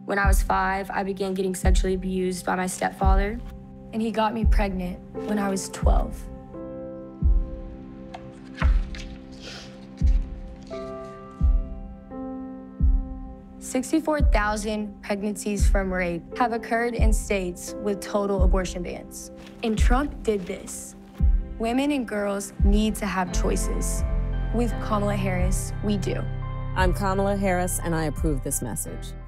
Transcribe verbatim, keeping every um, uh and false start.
When I was five, I began getting sexually abused by my stepfather, and he got me pregnant when I was twelve. sixty-four thousand pregnancies from rape have occurred in states with total abortion bans. And Trump did this. Women and girls need to have choices. With Kamala Harris, we do. I'm Kamala Harris, and I approve this message.